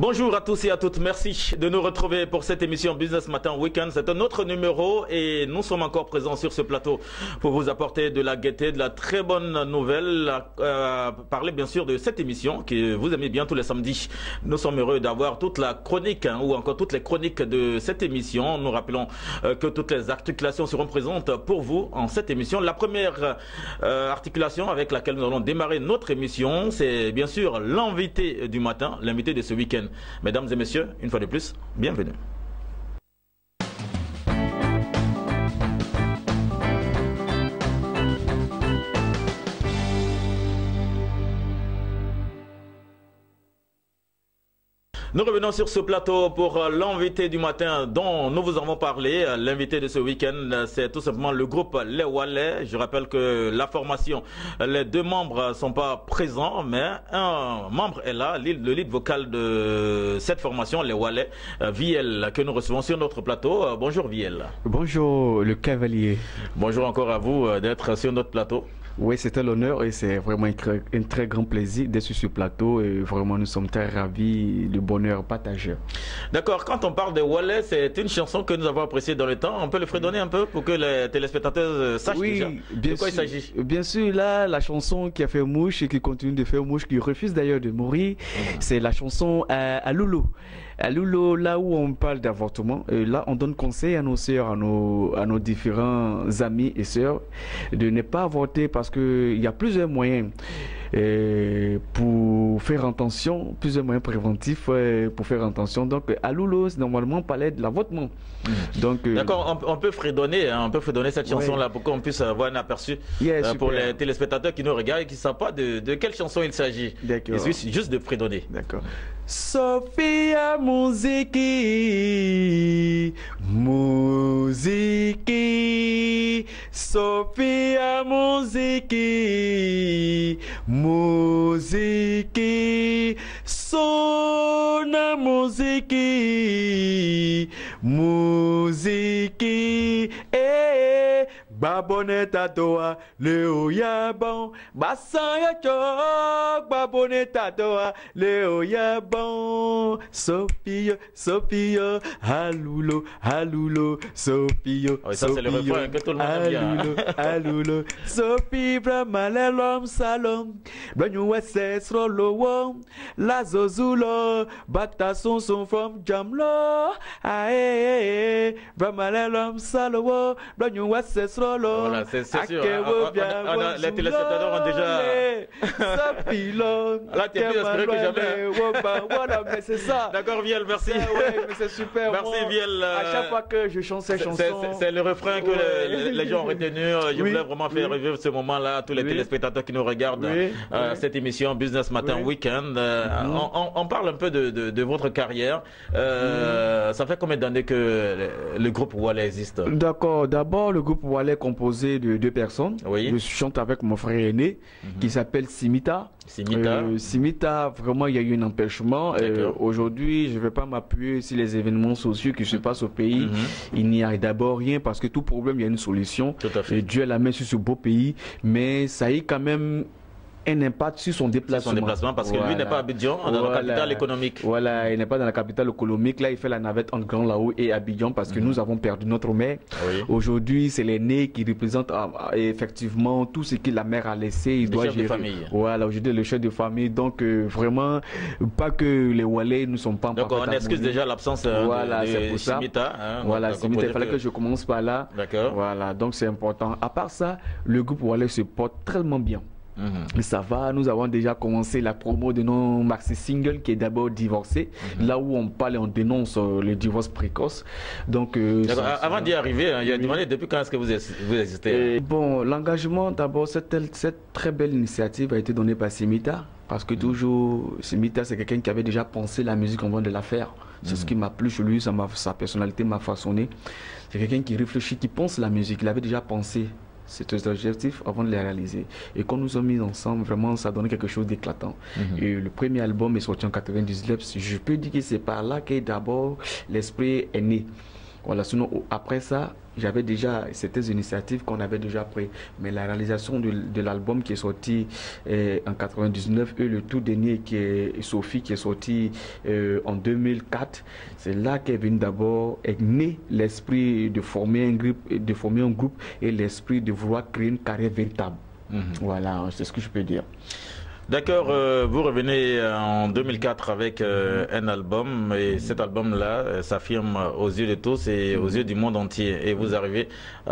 Bonjour à tous et à toutes, merci de nous retrouver pour cette émission Business Matin Weekend. C'est un autre numéro et nous sommes encore présents sur ce plateau pour vous apporter de la gaieté, de la très bonne nouvelle, parler bien sûr de cette émission que vous aimez bien tous les samedis. Nous sommes heureux d'avoir toute la chronique ou encore toutes les chroniques de cette émission. Nous rappelons que toutes les articulations seront présentes pour vous en cette émission. La première articulation avec laquelle nous allons démarrer notre émission, c'est bien sûr l'invité du matin, l'invité de ce week-end. Mesdames et messieurs, une fois de plus, bienvenue. Nous revenons sur ce plateau pour l'invité du matin dont nous vous avons parlé. L'invité de ce week-end, c'est tout simplement le groupe Les Walais. Je rappelle que la formation, les deux membres ne sont pas présents, mais un membre est là, le lead vocal de cette formation, Les Walais, Viel, que nous recevons sur notre plateau. Bonjour Viel. Bonjour le cavalier. Bonjour encore à vous d'être sur notre plateau. Oui, c'est un honneur et c'est vraiment un très grand plaisir d'être sur ce plateau et vraiment nous sommes très ravis, le bonheur partagé. D'accord, quand on parle de Walais, c'est une chanson que nous avons appréciée dans le temps. On peut le fredonner un peu pour que les téléspectateurs sachent déjà de quoi il s'agit. Bien sûr, là, la chanson qui a fait mouche et qui continue de faire mouche, qui refuse d'ailleurs de mourir, c'est la chanson à Loulou. À Loulou, là où on parle d'avortement, là on donne conseil à nos sœurs, à nos différents amis et sœurs de ne pas avorter parce qu'il y a plusieurs moyens pour faire attention, plusieurs moyens préventifs pour faire attention. Donc à Loulou, normalement on parlait de l'avortement. D'accord, on peut fredonner, hein, on peut fredonner cette chanson-là pour qu'on puisse avoir un aperçu pour les téléspectateurs qui nous regardent et qui ne savent pas de quelle chanson il s'agit. Il suffit juste de fredonner. D'accord. Sophia Muziki, Muziki, Sophia Muziki, Muziki, Sona Muziki, Muziki, Baboneta doa, Leo Yabon, Basaya Chok, Baboneta doa, Leo Yabon, Sophia, Sophia, Halulo, Halulo, Sophia, ça c'est le refrain que tout le monde aime bien. Halulo, Sophia, Bramalelom Salom, Banyu SS Rolo, La Zozulo, Batason son from Jamlo, Ae, Bramalelom Salo, Banyu SS Rolo. Voilà, c'est sûr. Les téléspectateurs ont déjà. Là, tu es plus inspiré que jamais. Voilà, mais c'est ça. D'accord, Viel, merci. Mais c'est super. Merci, Viel. À chaque fois que je chante cette chanson. C'est le refrain que les gens ont retenu. Je voulais vraiment faire revivre ce moment-là à tous les téléspectateurs qui nous regardent. Cette émission Business Matin Weekend. On parle un peu de votre carrière. Ça fait combien d'années que le groupe Walais existe? D'accord. D'abord, le groupe Walais composé de deux personnes. Je chante avec mon frère aîné qui s'appelle Simita. Simita, vraiment, il y a eu un empêchement. Aujourd'hui, je ne vais pas m'appuyer sur les événements sociaux qui se passent au pays. Il n'y a d'abord rien parce que tout problème, il y a une solution. Et Dieu a la main sur ce beau pays. Mais ça y est quand même un impact sur son déplacement. Parce que lui n'est pas à Abidjan, dans la capitale économique. Voilà, il n'est pas dans la capitale économique. Là, il fait la navette entre Grand Lao et Abidjan parce que nous avons perdu notre mère. Aujourd'hui, c'est l'aîné qui représente effectivement tout ce que la mère a laissé. Il doit gérer. Voilà, aujourd'hui, le chef de famille. Donc, vraiment, pas que les Walais ne sont pas en Donc, on excuse déjà l'absence de Simita. Voilà, Simita, il fallait que je commence par là. Voilà, donc c'est important. À part ça, le groupe Walais se porte tellement bien. Ça va, nous avons déjà commencé la promo de nos maxi single qui est d'abord Divorcé, là où on parle et on dénonce le divorce précoce. Donc, avant d'y arriver, il y a demandé depuis quand est-ce que vous existez? Bon, l'engagement d'abord, cette très belle initiative a été donnée par Simita, parce que toujours, Simita c'est quelqu'un qui avait déjà pensé la musique avant de la faire. C'est ce qui m'a plu chez lui, sa personnalité m'a façonné. C'est quelqu'un qui réfléchit, qui pense la musique, il avait déjà pensé ces objectifs avant de les réaliser. Et quand nous sommes mis ensemble, vraiment, ça a donné quelque chose d'éclatant. Et le premier album est sorti en 99. Je peux dire que c'est par là que d'abord l'esprit est né. Voilà, sinon après ça, j'avais déjà certaines initiatives qu'on avait déjà prises. Mais la réalisation de l'album qui est sorti en 99 et le tout dernier qui est Sophie qui est sorti en 2004, c'est là qu'est venu d'abord, est né l'esprit de former un groupe et l'esprit de vouloir créer une carrière véritable. Voilà, c'est ce que je peux dire. D'accord, vous revenez en 2004 avec un album et cet album-là s'affirme aux yeux de tous et aux yeux du monde entier et vous arrivez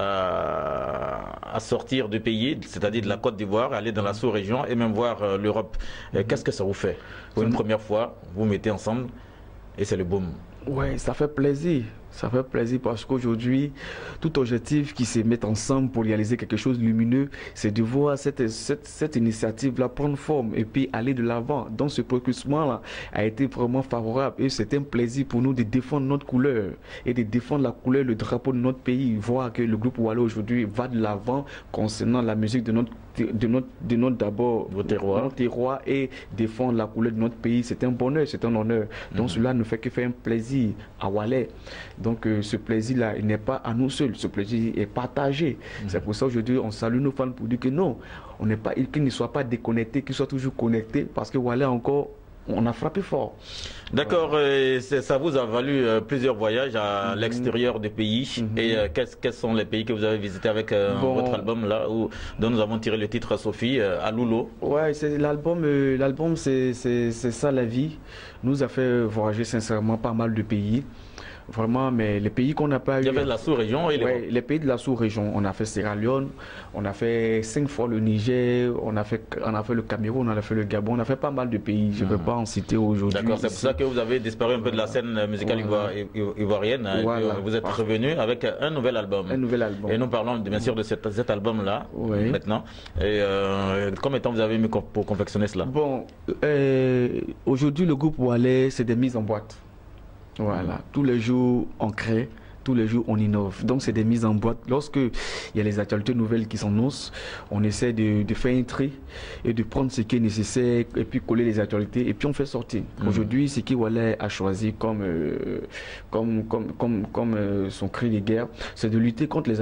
à sortir du pays, c'est-à-dire de la Côte d'Ivoire, aller dans la sous-région et même voir l'Europe. Qu'est-ce que ça vous fait? Pour une première fois, vous mettez ensemble et c'est le boom. Ouais, ça fait plaisir. Ça fait plaisir parce qu'aujourd'hui, tout objectif qui se met ensemble pour réaliser quelque chose de lumineux, c'est de voir cette initiative-là prendre forme et puis aller de l'avant. Donc ce précursement-là a été vraiment favorable et c'est un plaisir pour nous de défendre notre couleur et de défendre la couleur, le drapeau de notre pays. Voir que le groupe Wale aujourd'hui va de l'avant concernant la musique de notre d'abord notre terroir et défendre la couleur de notre pays, c'est un bonheur, c'est un honneur. Donc cela ne fait que faire un plaisir à Wale. Donc ce plaisir-là, il n'est pas à nous seuls, ce plaisir est partagé. C'est pour ça aujourd'hui on salue nos fans pour dire que non, on n'est pas, qu'ils ne soient pas déconnectés, qu'ils soient toujours connectés, parce que Wale encore, on a frappé fort. D'accord, ça vous a valu plusieurs voyages à l'extérieur du pays. Et quels sont les pays que vous avez visités avec votre album là, dont nous avons tiré le titre Sophie, à Loulo? Ouais, c'est l'album c'est ça la vie. Nous a fait voyager sincèrement pas mal de pays. Vraiment, mais les pays qu'on n'a pas eu... Il y avait de la sous-région et les pays de la sous-région. On a fait Sierra Leone, on a fait 5 fois le Niger, on a fait le Cameroun, on a fait le Gabon, on a fait pas mal de pays. Je ne veux pas en citer aujourd'hui. D'accord, c'est pour ça que vous avez disparu un peu de la scène musicale ivoirienne. Vous êtes revenu avec un nouvel album. Un nouvel album. Et nous parlons bien sûr de cet album-là, maintenant. Et combien de temps vous avez mis pour confectionner cela? Bon, aujourd'hui, le groupe Wale, c'est des mises en boîte. Voilà, tous les jours on crée, tous les jours on innove. Donc c'est des mises en boîte. Lorsque il y a les actualités nouvelles qui s'annoncent, on essaie de faire un tri et de prendre ce qui est nécessaire et puis coller les actualités et puis on fait sortir. Aujourd'hui, ce qui Wale a choisi comme son cri de guerre, c'est de lutter contre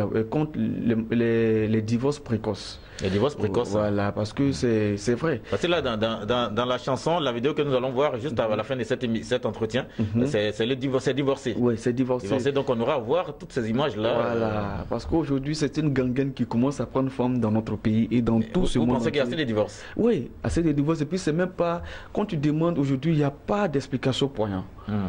les divorces précoces. Les divorces précoces. Voilà, parce que c'est vrai. Parce que là, dans la chanson, la vidéo que nous allons voir juste à la fin de cet entretien, c'est divorcé. Oui, c'est divorcé. Donc on aura à voir toutes ces images-là. Voilà, parce qu'aujourd'hui, c'est une gangrène qui commence à prendre forme dans notre pays et dans tout ce monde. Vous pensez qu'il y a assez de divorces? Oui, assez de divorces. Et puis, c'est même pas... Quand tu demandes aujourd'hui, il n'y a pas d'explication pour rien.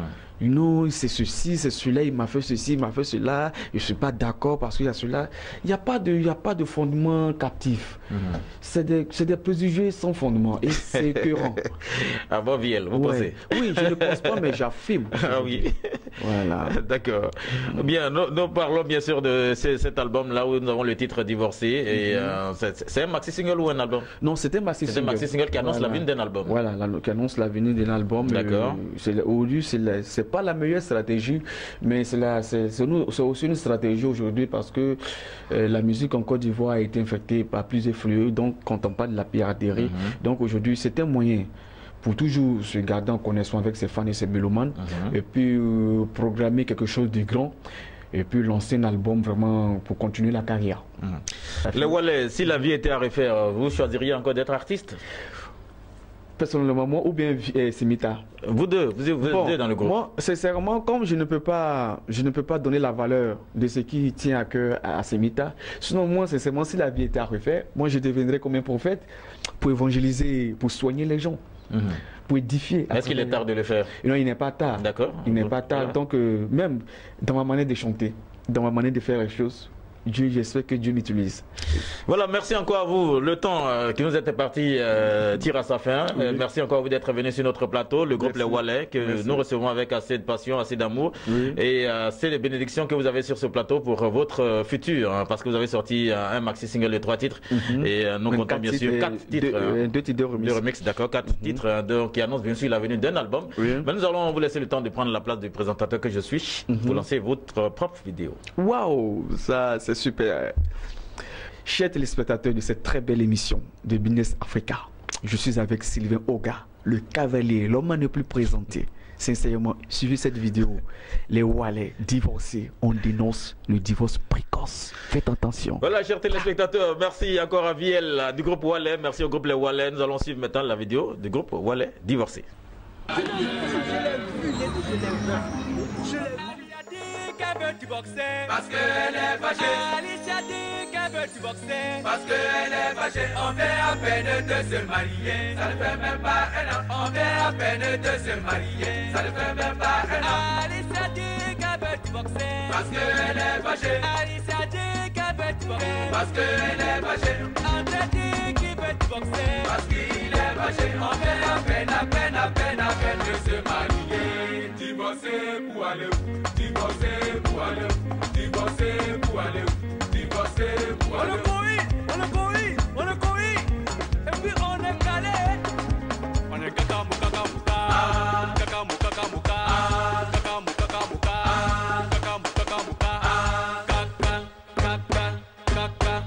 C'est ceci, c'est celui-là, il m'a fait ceci, il m'a fait cela, je ne suis pas d'accord parce qu'il y a cela. Il n'y a pas de fondement captif. C'est des préjugés sans fondement et c'est écœurant. Ah bon, Viel, vous pensez? Oui, je ne pense pas, mais j'affirme. Ah oui. Voilà. D'accord. Bien, nous parlons bien sûr de cet album-là où nous avons le titre Divorcé. Et c'est un maxi-single ou un album? Non, c'était un maxi-single. C'est un maxi-single qui annonce la venue d'un album. Voilà, qui annonce la venue d'un album. D'accord. Aujourd'hui, c'est pas la meilleure stratégie, mais c'est aussi une stratégie aujourd'hui parce que la musique en Côte d'Ivoire a été infectée par plusieurs fléaux, donc quand on parle de la piraterie, donc aujourd'hui c'est un moyen pour toujours se garder en connexion avec ses fans et ses mélomanes, et puis programmer quelque chose de grand, et puis lancer un album vraiment pour continuer la carrière. Le Wale, si la vie était à refaire, vous choisiriez encore d'être artiste? Personnellement, moi ou bien Simita? Vous deux dans le groupe. Moi, sincèrement, comme je ne peux pas donner la valeur de ce qui tient à cœur à Simita, sinon moi, sincèrement, si la vie était à refaire, moi je deviendrais comme un prophète pour évangéliser, pour soigner les gens. Pour édifier. Est-ce qu'il est tard de le faire? Non, il n'est pas tard. D'accord. Il n'est pas tard. Donc, même dans ma manière de chanter, dans ma manière de faire les choses, j'espère que Dieu m'utilise. Voilà, merci encore à vous. Le temps qui nous était parti tire à sa fin. Merci encore à vous d'être venu sur notre plateau, le groupe Les Wale, que nous recevons avec assez de passion, assez d'amour. Et c'est les bénédictions que vous avez sur ce plateau pour votre futur, parce que vous avez sorti un maxi-single de 3 titres. Et nous comptons bien sûr 4 titres. 2 titres de remix, d'accord, 4 titres qui annoncent bien sûr la venue d'un album. Mais nous allons vous laisser le temps de prendre la place du présentateur que je suis pour lancer votre propre vidéo. Waouh, ça c'est super. Chers téléspectateurs de cette très belle émission de Business Africa, Je suis avec Sylvain Oga, le cavalier, l'homme à ne plus présenter. Sincèrement, suivez cette vidéo. Les Walais divorcés, on dénonce le divorce précoce. Faites attention. Voilà, chers téléspectateurs, merci encore à Viel du groupe Walais. Merci au groupe Les Walais. Nous allons suivre maintenant la vidéo du groupe Walais divorcé. Je l'ai vu. Qu'elle veut divorcer parce qu'elle est fâchée. Alicia dit qu'elle veut divorcer parce qu'elle est fâchée. On vient à peine de se marier, ça ne fait même pas un an. On vient à peine de se marier, ça ne fait même pas un an. Alicia dit qu'elle veut divorcer parce qu'elle est fâchée. Alicia dit qu'elle veut divorcer parce qu'elle est fâchée. André dit qu'il veut divorcer parce qu'il est fâché. On vient à peine de se marier. Divorcer pour aller où? Divorcer pour aller où? Divorcer pour aller où? Divorcer pour aller où? On le couille, et puis on est calé. On est kakamuka, kakamuka, kakamuka, kakamuka, kakamuka, kaka.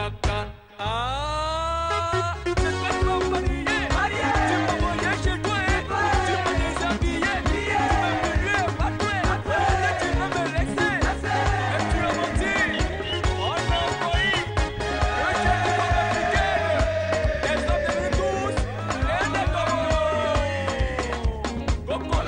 Ah, tu vas pas marier, tu vas marier chez toi, tu vas déshabiller, tu vas me lui battre, tu vas me laisser, et tu vas mentir. On a envoyé, les hommes devenus tous, et les coraux. Voilà.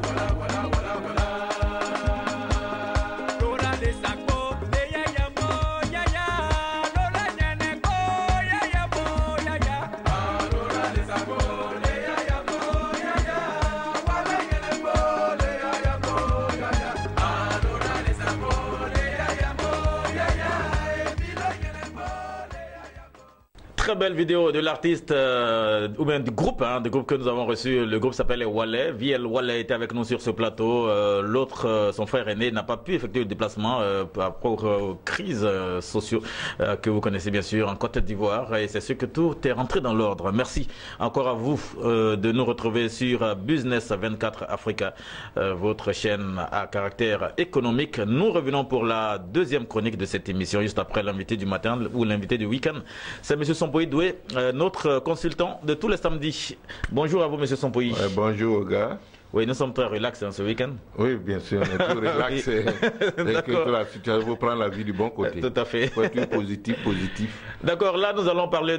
Lola les sacs, les yaya mo, yaya. Lola nyane ko, yaya mo, yaya. Lola les sacs, les yaya mo, yaya. Wala nyane ko, les yaya mo, yaya. Lola les sacs, les yaya mo, yaya. Et puis le nyane ko, les yaya mo. Très belle vidéo de l'artiste, ou bien du groupe que nous avons reçu. Le groupe s'appelle les Walais. Viel Walais était avec nous sur ce plateau. L'autre, son frère aîné, n'a pas pu effectuer le déplacement par rapport aux crises sociaux que vous connaissez bien sûr en Côte d'Ivoire. Et c'est sûr que tout est rentré dans l'ordre. Merci encore à vous de nous retrouver sur Business 24 Africa, votre chaîne à caractère économique. Nous revenons pour la deuxième chronique de cette émission, juste après l'invité du matin ou l'invité du week-end. C'est M. Sompoï Doué, notre consultant de tous les samedis. Bonjour à vous, M. Sompoï. Ouais, bonjour, gars. Oui, nous sommes très relax ce week-end. Oui, bien sûr, on est tout relax. Et que la situation vous prend la vie du bon côté. Tout à fait. Faut être positif. D'accord, là nous allons parler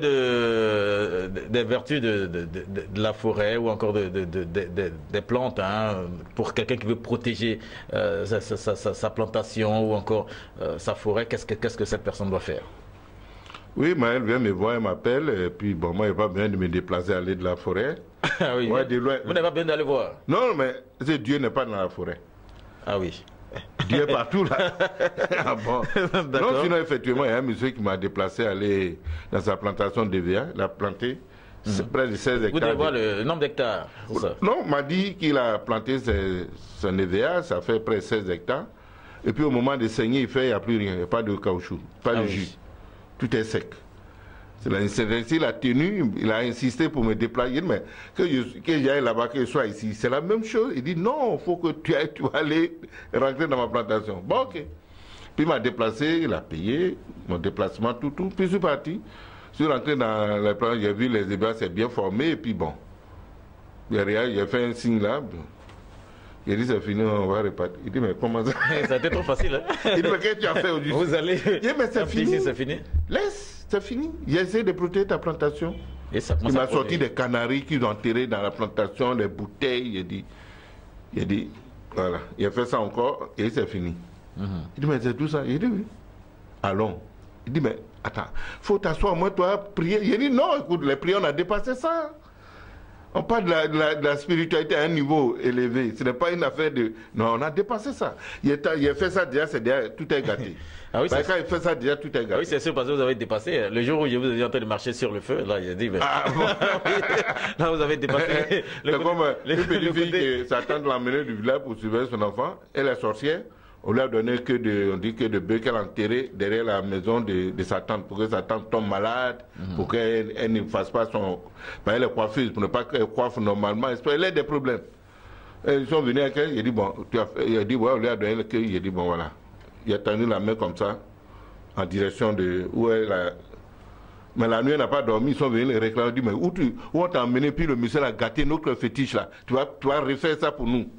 des vertus de la forêt ou encore des plantes, pour quelqu'un qui veut protéger sa plantation ou encore sa forêt. Qu'est-ce que cette personne doit faire? Oui, mais elle vient me voir, elle m'appelle, et puis bon, moi, il n'y a pas besoin de me déplacer, aller de la forêt. Ah oui, ouais, de loin. Vous n'avez pas besoin d'aller voir? Non, mais Dieu n'est pas dans la forêt. Ah oui. Dieu est partout là. Ah bon. Non, sinon, effectivement, il y a un monsieur qui m'a déplacé, aller dans sa plantation d'EVA, il a planté près de 16 hectares. Vous devez voir le nombre d'hectares, c'est ça? Non, on m'a dit qu'il a planté son EVA, ça fait près de 16 hectares. Et puis au moment de saigner, il n'y a plus rien, il n'y a pas de caoutchouc, pas de jus. Tout est sec. C'est ainsi il a tenu, il a insisté pour me déplacer, mais que j'aille là-bas, que je sois ici. C'est la même chose. Il dit non, il faut que tu vas aller rentrer dans ma plantation. Bon, ok. Puis il m'a déplacé, il a payé mon déplacement, tout. Puis je suis parti. Je suis rentré dans la plantation, j'ai vu les ébats, c'est bien formé, et puis bon. Derrière, j'ai fait un signe là. Il dit c'est fini, on va repartir. Il dit mais comment ça? Ça a été trop facile. Il dit mais qu'est-ce que tu as fait aujourd'hui? Vous allez. Il dit mais c'est fini. C'est fini. Laisse, c'est fini. J'ai essayé de protéger ta plantation. Et ça il m'a sorti des canaris qu'ils ont enterrés dans la plantation, des bouteilles. Il dit voilà. Il a fait ça encore et c'est fini. Il dit mais c'est tout ça. Il dit oui. Allons. Il dit mais attends, faut t'asseoir, moi toi, prier. Il dit non, écoute, les prières on a dépassé ça. On parle de la spiritualité à un niveau élevé. Ce n'est pas une affaire de... Non, on a dépassé ça. Il a fait ça déjà, tout est gâté. Ah oui, quand il fait ça déjà, tout est gâté. Ah oui, c'est sûr, parce que vous avez dépassé. Le jour où vous étiez en train de marcher sur le feu, là, il a dit... Mais... Ah, bon. Là, vous avez dépassé... C'est comme une petite fille qui s'attend de l'emmener du village pour surveiller son enfant. Elle est sorcière. On lui a donné on dit que de bœufs qu'elle a enterré derrière la maison de sa tante, pour que sa tante tombe malade, pour qu'elle ne fasse pas son... Ben, elle est coiffeuse, pour ne pas qu'elle coiffe normalement. Elle a des problèmes. Et ils sont venus avec elle, il a dit, bon, il a dit, ouais, on lui a donné le cueil, il a dit, bon, voilà. Il a tendu la main comme ça, en direction de où est Mais la nuit, on n'a pas dormi, ils sont venus les réclamer, ils ont dit, mais où on t'a emmené, puis le monsieur a gâté notre fétiche là, tu vas refaire ça pour nous.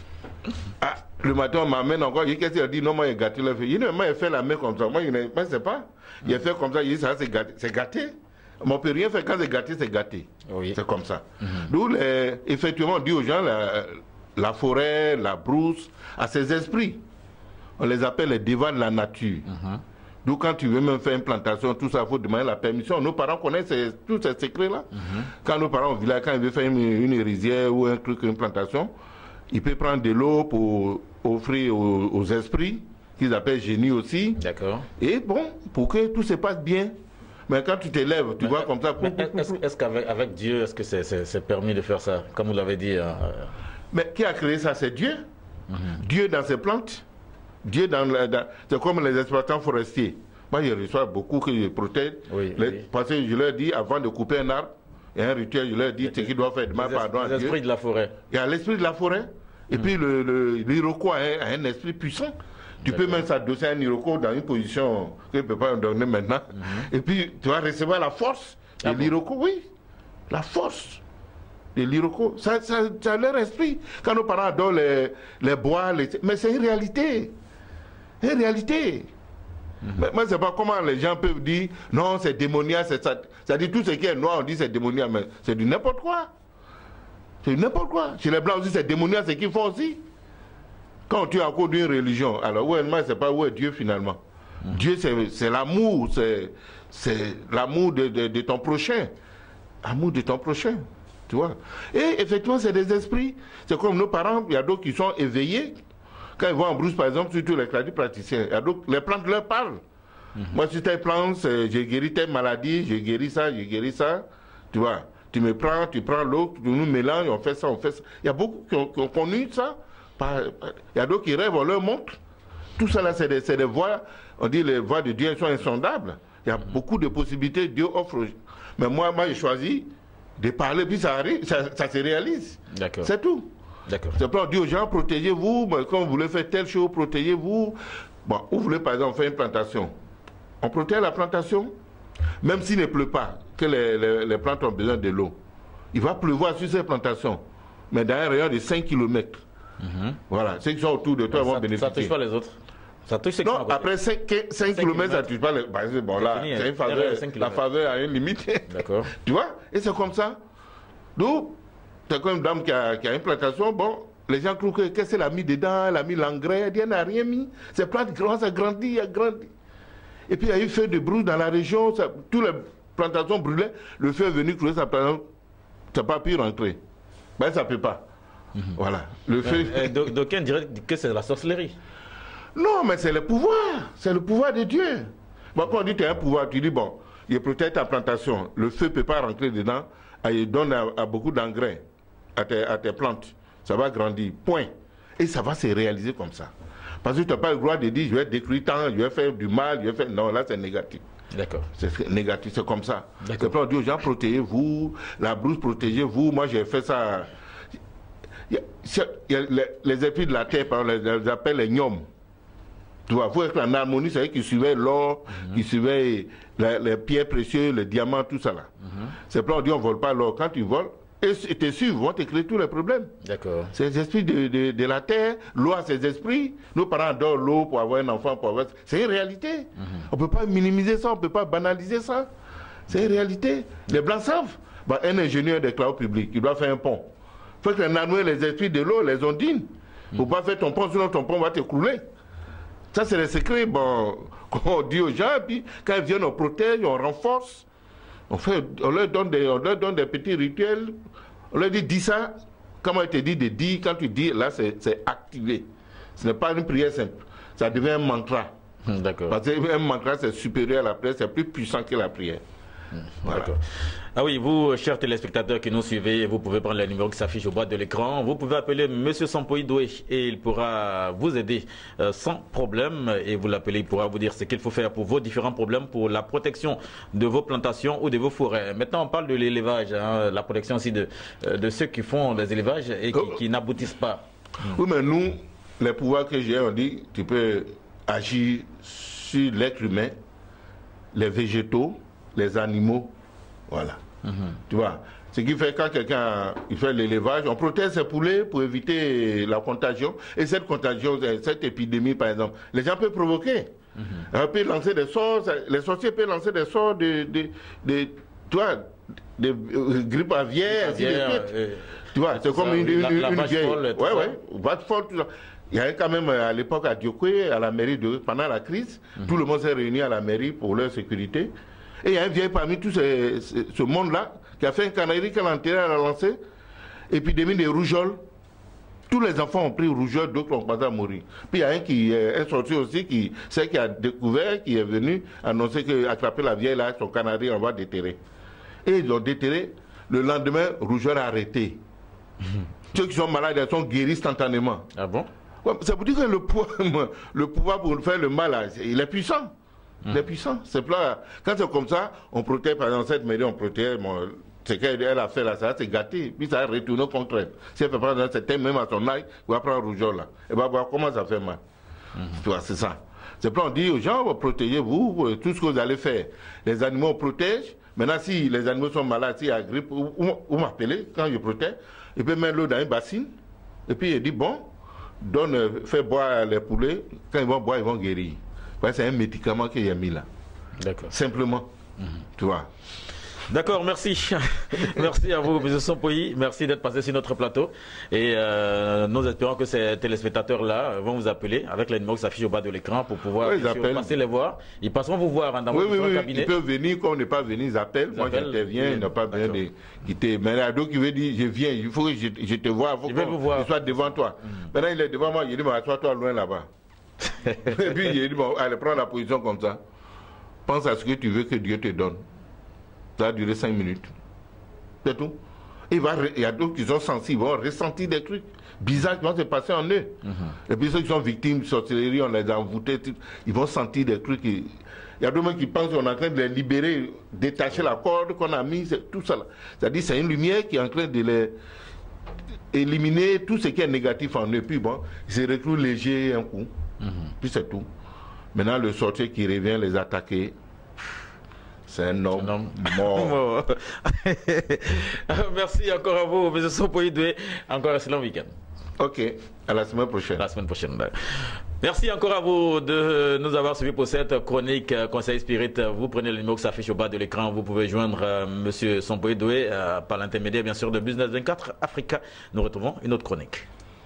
Ah, le matin, on m'amène encore, qu'est-ce qu'il a dit, non, moi, il a gâté le fétiche. Il a fait la main comme ça, moi, je ne sais pas. Il a fait comme ça, il dit, ça, c'est gâté. C'est gâté. Mais on ne peut rien faire quand c'est gâté, c'est gâté. Oui. C'est comme ça. D'où, effectivement, on dit aux gens, la forêt, la brousse, à ces esprits. On les appelle les divans de la nature. D'où quand tu veux même faire une plantation, tout ça, il faut demander la permission. Nos parents connaissent tous ces secrets-là. Quand nos parents au village, quand ils veulent faire une rizière ou un truc, une plantation, ils peuvent prendre de l'eau pour offrir aux esprits, qu'ils appellent génies aussi. D'accord. Et bon, pour que tout se passe bien. Mais quand tu t'élèves, tu vois comme ça... Est-ce qu'avec Dieu, est-ce que c'est permis de faire ça, comme vous l'avez dit Mais qui a créé ça? C'est Dieu. Dieu dans ses plantes. Dieu c'est comme les exploitants forestiers. Moi, je reçois beaucoup que je protège. Parce que je leur dis, avant de couper un arbre, il y a un rituel, je leur dis ce qu'ils doivent faire. Demain, pardon à Dieu. L'esprit de la forêt. Il y a l'esprit de la forêt. Et puis, l'Iroquois a un esprit puissant. Tu peux même s'adosser à un Iroko dans une position que je ne peux pas donner maintenant. Et puis, tu vas recevoir la force de l'Iroko. Oui, la force de l'Iroko. Ça a leur esprit. Quand nos parents adorent les bois, mais c'est une réalité. Une réalité. Mais moi, je ne sais pas comment les gens peuvent dire non, c'est démoniaque, c'est ça. C'est-à-dire tout ce qui est noir, on dit c'est démoniaque, mais c'est du n'importe quoi. C'est du n'importe quoi. Chez les Blancs aussi, c'est démoniaque, c'est qu'ils font aussi. Quand tu es en cours d'une religion, alors où est pas où est Dieu finalement? Dieu, c'est l'amour, c'est l'amour de ton prochain. L'amour de ton prochain, tu vois. Et effectivement, c'est des esprits. C'est comme nos parents, il y a d'autres qui sont éveillés. Quand ils vont en brousse, par exemple, surtout les praticiens, il y a d'autres, les plantes leur parlent. Moi, sur tes plantes, j'ai guéri tes maladies, j'ai guéri ça, tu vois. Tu me prends, tu prends l'eau, tu nous mélanges, on fait ça, on fait ça. Il y a beaucoup qui ont connu ça. Il y a d'autres qui rêvent, on leur montre. Tout ça là, c'est des voies, on dit les voies de Dieu sont insondables. Il y a beaucoup de possibilités, Dieu offre. Mais moi j'ai choisi de parler, puis ça arrive, ça se réalise. D'accord. C'est tout. D'accord. C'est pour dire aux gens, protégez-vous, quand vous voulez faire telle chose, protégez-vous. Bon, vous voulez par exemple faire une plantation. On protège la plantation, même s'il ne pleut pas, que les plantes ont besoin de l'eau. Il va pleuvoir sur ces plantations, mais dans un rayon de 5 km. Voilà, ceux qui sont autour de toi vont bénéficier. Ça ne touche pas les autres. Ça touche ceux qui non, après 5 km, ça ne touche pas les autres. Bon, là, c'est une faveur. La faveur a une limite. D'accord. Tu vois? Et c'est comme ça. Donc, c'est comme une dame qui a une plantation. Bon, les gens croient que qu'est-ce qu'elle a mis dedans? Elle a mis l'engrais. Elle n'a rien mis. Ces plantes commencent à grandir, Et puis, il y a eu feu de brousse dans la région. Toutes les plantations brûlaient. Le feu est venu couler sa plantation. Ça n'a pas pu rentrer. Ben, ça ne peut pas. Voilà. Le fait... D'aucuns diraient que c'est la sorcellerie. Non, mais c'est le pouvoir. C'est le pouvoir de Dieu. Bon, quand on dit que tu as un pouvoir, tu dis, bon, il protège ta plantation. Le feu ne peut pas rentrer dedans. Il donne à beaucoup d'engrais à tes plantes. Ça va grandir. Point. Et ça va se réaliser comme ça. Parce que tu n'as pas le droit de dire, je vais détruire tant, je vais faire du mal, je vais faire... Non, là, c'est négatif. D'accord. C'est négatif, c'est comme ça. C'est pour dire aux gens, protégez-vous. La brousse, protégez-vous. Moi, j'ai fait ça... Il y a les épis de la terre, on les appelle les gnomes. Tu vois, il faut être en harmonie, c'est eux qui suivaient l'or, qui suivaient les pierres précieuses, les diamants, tout ça là. C'est pour on dit on ne vole pas l'or. Quand tu voles, et tes suivre vont te créer tous les problèmes. D'accord. C'est les esprits de la terre, l'eau a ses esprits. Nos parents adorent l'eau pour avoir un enfant, pour avoir... C'est une réalité. On ne peut pas minimiser ça, on ne peut pas banaliser ça. C'est une réalité. Les Blancs savent. Bah, un ingénieur des travaux publics, il doit faire un pont. Il faut que les esprits de l'eau, les ondines. Pour ne pas faire ton pont, sinon ton pont va t'écrouler. Ça, c'est les secrets qu'on dit aux gens. Et puis, quand ils viennent, on protège, on renforce. On leur donne des petits rituels. On leur dit, dis ça. Comment il te dit de dire, quand tu dis, là, c'est activé. Ce n'est pas une prière simple. Ça devient un mantra. D'accord. Parce qu'un mantra, c'est supérieur à la prière, c'est plus puissant que la prière. Voilà. Ah oui, vous, chers téléspectateurs qui nous suivez, vous pouvez prendre le numéro qui s'affiche au bas de l'écran. Vous pouvez appeler M. Sampoï Doué et il pourra vous aider sans problème. Et vous l'appelez, il pourra vous dire ce qu'il faut faire pour vos différents problèmes, pour la protection de vos plantations ou de vos forêts. Maintenant, on parle de l'élevage, hein, la protection aussi de ceux qui font des élevages et qui n'aboutissent pas. Oui, mais nous, les pouvoirs que j'ai, on dit, tu peux agir sur l'être humain, les végétaux, les animaux. Voilà. Tu vois. Ce qui fait quand quelqu'un fait l'élevage, on protège ses poulets pour éviter la contagion. Et cette contagion, cette épidémie par exemple, les gens peuvent provoquer. On peut lancer des sorts, les sorciers peuvent lancer des sorts de grippe aviaire, ainsi de suite. Tu vois, c'est comme une vieille. Vache folle, tout ça. Il y avait quand même à l'époque à Diokwe, à la mairie pendant la crise, tout le monde s'est réuni à la mairie pour leur sécurité. Et il y a un vieil parmi tout ce monde-là qui a fait un canari qu'elle a enterré, elle a lancé, épidémie de rougeole. Tous les enfants ont pris rougeole, d'autres ont commencé à mourir. Puis il y a un qui est sorti aussi, qui a découvert, qui est venu annoncer qu'attraper la vieille là, son canari, on va déterrer. Et ils l'ont déterré. Le lendemain, rougeole a arrêté. Ceux qui sont malades, ils sont guéris instantanément. Ah bon? Ça veut dire que le pouvoir pour faire le mal, il est puissant. Il est puissant. C'est plat. Quand c'est comme ça, on protège, par exemple, cette mairie, on protège. Ce qu'elle a fait là, ça c'est gâté. Puis ça a retourné contre elle. Si elle fait prendre un certain, même à son âge, il va prendre rougeole là. Et va voir comment ça fait mal. Tu vois, c'est ça. C'est plat, on dit aux gens, protégez-vous, tout ce que vous allez faire. Les animaux, on protège. Maintenant, si les animaux sont malades, s'il y a grippe, vous m'appelez quand je protège. Il peut mettre l'eau dans une bassine. Et puis il dit, bon, fais boire les poulets. Quand ils vont boire, ils vont guérir. C'est un médicament qu'il a mis là. D'accord. Simplement. Tu vois. D'accord, merci. Merci à vous, M. Sompoyi. Merci d'être passé sur notre plateau. Et nous espérons que ces téléspectateurs-là vont vous appeler avec les numéros qui s'affichent au bas de l'écran pour pouvoir passer les voir. Ils passeront vous voir dans votre cabinet. Ils peuvent venir, quand on n'est pas venu, ils appellent. Moi, j'interviens, il n'a pas besoin de quitter. Mais il y a d'autres qui veulent dire, je viens, il faut que je te voie, il faut que je sois devant toi. Maintenant, il est devant moi, il dit, assois-toi loin là-bas. Et puis il dit, bon, allez, prends la position comme ça. Pense à ce que tu veux que Dieu te donne. Ça va durer 5 minutes. C'est tout. Il y a d'autres qui sont sensibles, ils vont ressentir des trucs bizarres qui vont se passer en eux. Et puis ceux qui sont victimes de sorcellerie, on les a envoûtés, ils vont sentir des trucs. Il y a d'autres qui pensent qu'on est en train de les libérer, détacher la corde qu'on a mise, tout ça. C'est-à-dire c'est une lumière qui est en train de les éliminer tout ce qui est négatif en eux. Puis bon, ils se retrouvent légers un coup. Puis c'est tout. Maintenant, le sorcier qui revient les attaquer, c'est un homme mort. Merci encore à vous, M. Sompoyi Doué. Encore un excellent week-end. Ok, à la semaine prochaine. La semaine prochaine. Merci encore à vous de nous avoir suivis pour cette chronique Conseil Spirit. Vous prenez le numéro qui s'affiche au bas de l'écran. Vous pouvez joindre M. Sompoyi Doué par l'intermédiaire, bien sûr, de Business 24 Africa. Nous retrouvons une autre chronique.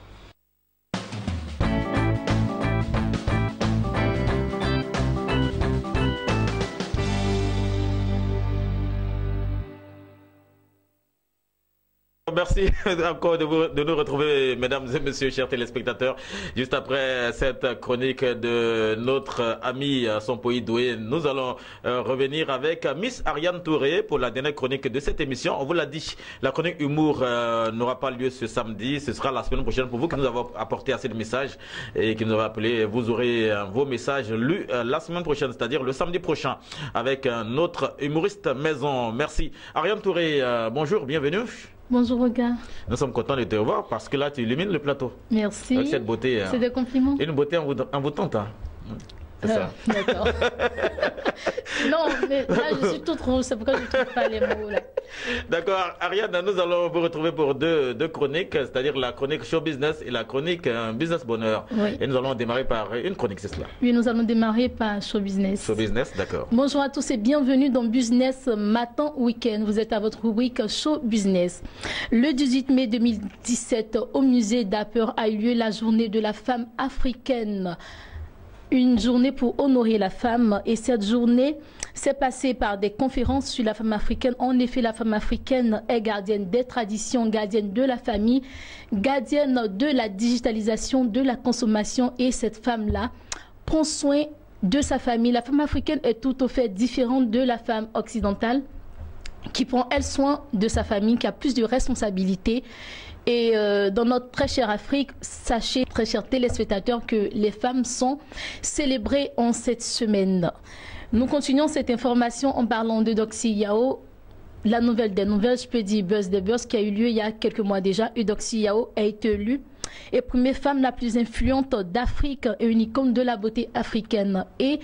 Merci encore de nous retrouver, mesdames et messieurs, chers téléspectateurs. Juste après cette chronique de notre ami Sompoyi Doué, nous allons revenir avec Miss Ariane Touré pour la dernière chronique de cette émission. On vous l'a dit, la chronique humour n'aura pas lieu ce samedi, ce sera la semaine prochaine. Pour vous qui nous avez apporté assez de messages et qui nous avez appelé, vous aurez vos messages lus la semaine prochaine, c'est-à-dire le samedi prochain, avec notre humoriste maison. Merci. Ariane Touré, bonjour, bienvenue. Bonjour Oga. Nous sommes contents de te voir parce que là tu illumines le plateau. Merci. Avec cette beauté. C'est des compliments. Une beauté envoûtante. Hein. C'est ça. D'accord. Non, mais là je suis toute rouge, c'est pourquoi je ne trouve pas les mots là. D'accord. Ariane, nous allons vous retrouver pour deux chroniques, c'est-à-dire la chronique show business et la chronique business bonheur. Oui. Et nous allons démarrer par une chronique, c'est cela? Oui, nous allons démarrer par show business. Show business, d'accord. Bonjour à tous et bienvenue dans Business Matin Week-end. Vous êtes à votre rubrique show business. Le 18 mai 2017, au musée d'Apper a eu lieu la journée de la femme africaine. Une journée pour honorer la femme, et cette journée s'est passée par des conférences sur la femme africaine. En effet, la femme africaine est gardienne des traditions, gardienne de la famille, gardienne de la digitalisation, de la consommation, et cette femme-là prend soin de sa famille. La femme africaine est tout au fait différente de la femme occidentale qui prend elle soin de sa famille, qui a plus de responsabilités. Et dans notre très chère Afrique, sachez, très chers téléspectateurs, que les femmes sont célébrées en cette semaine. Nous continuons cette information en parlant de Eudoxie Yao, la nouvelle des nouvelles, je peux dire buzz des buzz, qui a eu lieu il y a quelques mois déjà. Eudoxie Yao a été élue et première femme la plus influente d'Afrique et une icône de la beauté africaine. Et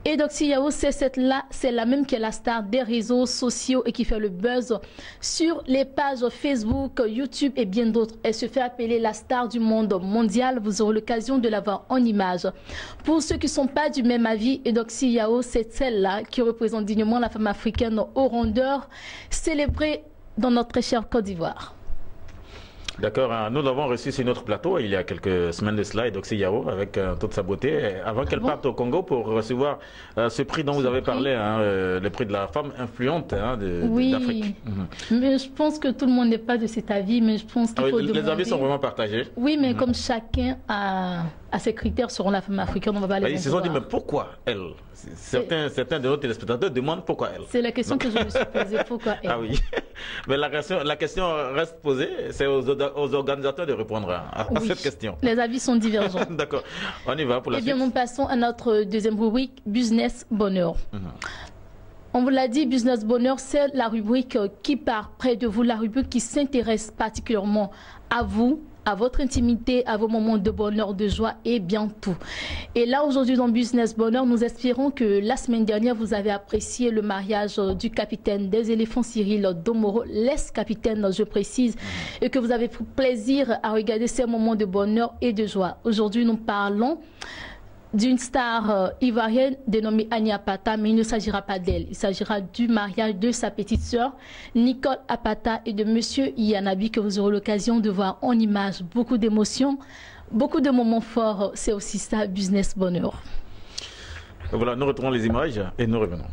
Et Doxy Yao, c'est la même qui est la star des réseaux sociaux et qui fait le buzz sur les pages Facebook, YouTube et bien d'autres. Elle se fait appeler la star du monde mondial. Vous aurez l'occasion de la voir en image. Pour ceux qui ne sont pas du même avis, Doxy Yao, c'est celle-là qui représente dignement la femme africaine au rondeur, célébrée dans notre très chère Côte d'Ivoire. D'accord, nous l'avons reçu sur notre plateau il y a quelques semaines de cela, Doxy Yao, avec toute sa beauté, avant qu'elle parte au Congo pour recevoir ce prix dont vous avez parlé, le prix de la femme influente d'Afrique. Mais je pense que tout le monde n'est pas de cet avis, mais je pense qu'il faut demander... Les avis sont vraiment partagés. Oui, mais comme chacun a ses critères sur la femme africaine, on va pas les Ils se sont dit, mais pourquoi elle? Certains de nos téléspectateurs demandent pourquoi elle. C'est la question que je me suis posée, pourquoi elle? Ah oui, mais la question reste posée, c'est aux organisateurs de répondre à cette question. Les avis sont divergents. D'accord, on y va pour la suite. Eh bien, nous passons à notre deuxième rubrique, Business Bonheur. On vous l'a dit, Business Bonheur, c'est la rubrique qui part près de vous, la rubrique qui s'intéresse particulièrement à vous, à votre intimité, à vos moments de bonheur, de joie et bien tout. Et là, aujourd'hui, dans Business Bonheur, nous espérons que la semaine dernière, vous avez apprécié le mariage du capitaine des éléphants, Cyril Domoro, l'ex-capitaine, je précise, et que vous avez pris plaisir à regarder ces moments de bonheur et de joie. Aujourd'hui, nous parlons d'une star ivoirienne dénommée Annie Apata, mais il ne s'agira pas d'elle. Il s'agira du mariage de sa petite sœur, Nicole Apata, et de monsieur Yanabi, que vous aurez l'occasion de voir en image. Beaucoup d'émotions, beaucoup de moments forts. C'est aussi ça, Business Bonheur. Voilà, nous retrouvons les images et nous revenons.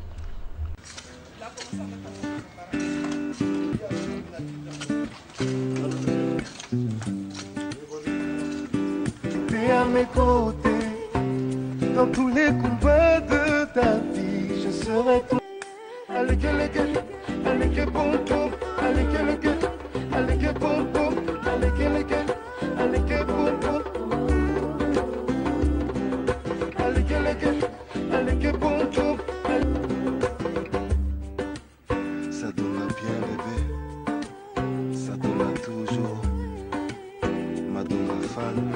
À mes côtés, dans tous les combats de ta vie, je serai tout. Allez que le gueule, allez que bon bon, allez que le gueule, allez que bon bon, allez que le gueule, allez que bon bon, allez que le gueule, allez que bon bon. Ça donne bien bébé, ça donne toujours, Madonna fan.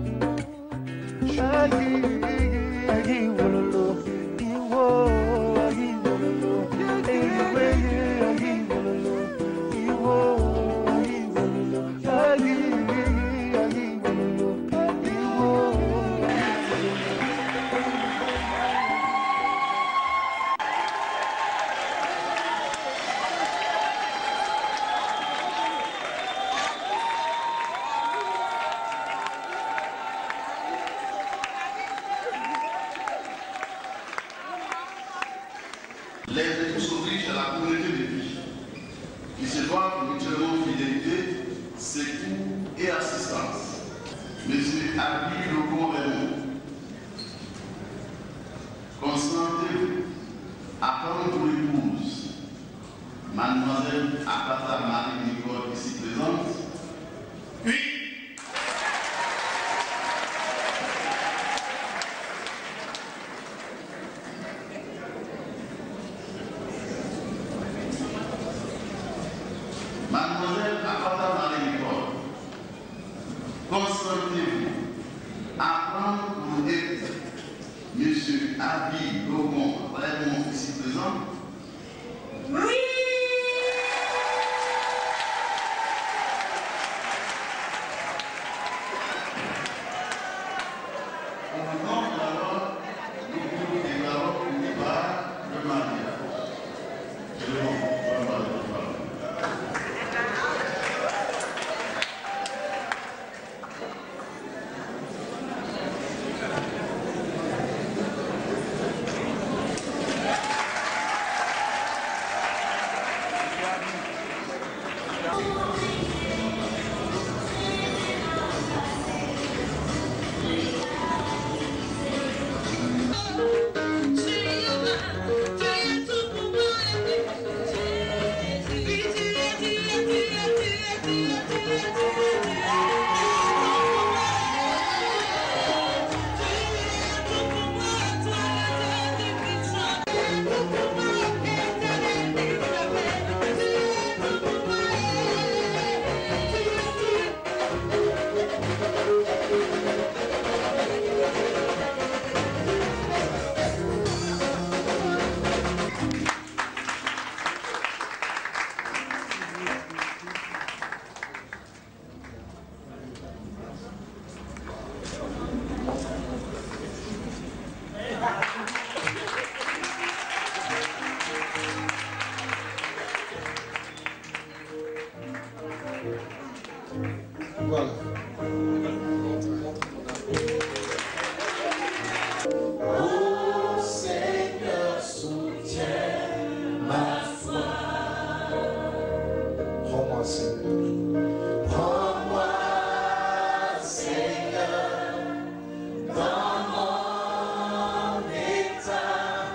Les époux s'obligent à la communauté de vie, qui se doivent mutuellement fidélité, secours et assistance. Monsieur Abdi Lobo Raymond, consentez-vous à prendre pour l'épouse Mademoiselle Apata Marie-Nicole ici présente, puis Mademoiselle Apata Marie-Nicole, consentez-vous à prendre pour époux Monsieur Abdi Lobo Raymond ici présent? Oui! Voilà. Oh Seigneur, soutiens ma foi. Prends-moi, Seigneur. Prends-moi, Seigneur, dans mon état.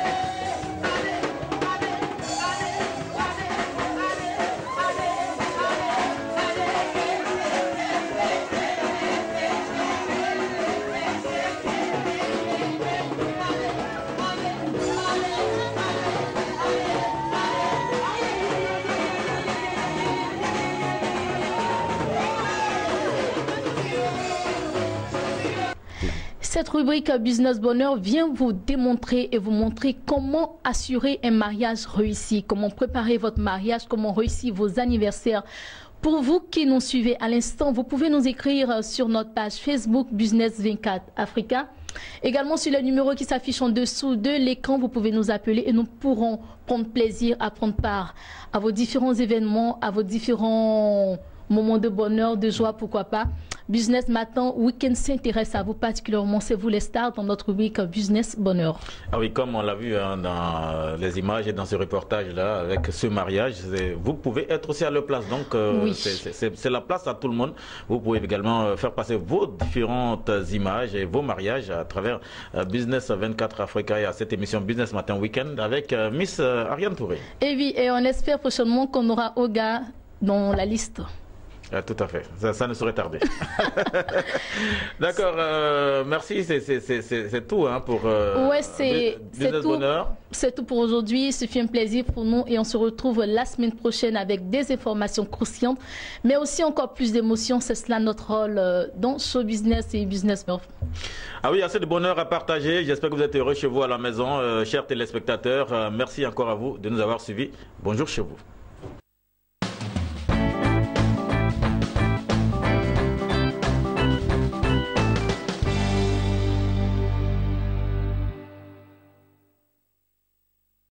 Cette rubrique Business Bonheur vient vous démontrer et vous montrer comment assurer un mariage réussi, comment préparer votre mariage, comment réussir vos anniversaires. Pour vous qui nous suivez à l'instant, vous pouvez nous écrire sur notre page Facebook Business 24 Africa. Également sur le numéro qui s'affiche en dessous de l'écran, vous pouvez nous appeler et nous pourrons prendre plaisir à prendre part à vos différents événements, à vos différents moments de bonheur, de joie, pourquoi pas. Business Matin Week-end s'intéresse à vous particulièrement, c'est vous les stars dans notre rubrique Business Bonheur. Ah oui, comme on l'a vu hein, dans les images et dans ce reportage-là, avec ce mariage, vous pouvez être aussi à leur place. Donc, oui. C'est la place à tout le monde. Vous pouvez également faire passer vos différentes images et vos mariages à travers Business 24 Africa et à cette émission Business Matin Week-end avec Miss Ariane Touré. Et oui, et on espère prochainement qu'on aura Oga dans la liste. Tout à fait, ça ne saurait tarder. D'accord, merci, c'est tout hein, pour c'est tout. Bonheur. C'est tout pour aujourd'hui, ce fut un plaisir pour nous et on se retrouve la semaine prochaine avec des informations croustillantes, mais aussi encore plus d'émotions, c'est cela notre rôle dans Show Business et Business Bonheur. Ah oui, assez de bonheur à partager, j'espère que vous êtes heureux chez vous à la maison, chers téléspectateurs, merci encore à vous de nous avoir suivis, bonjour chez vous.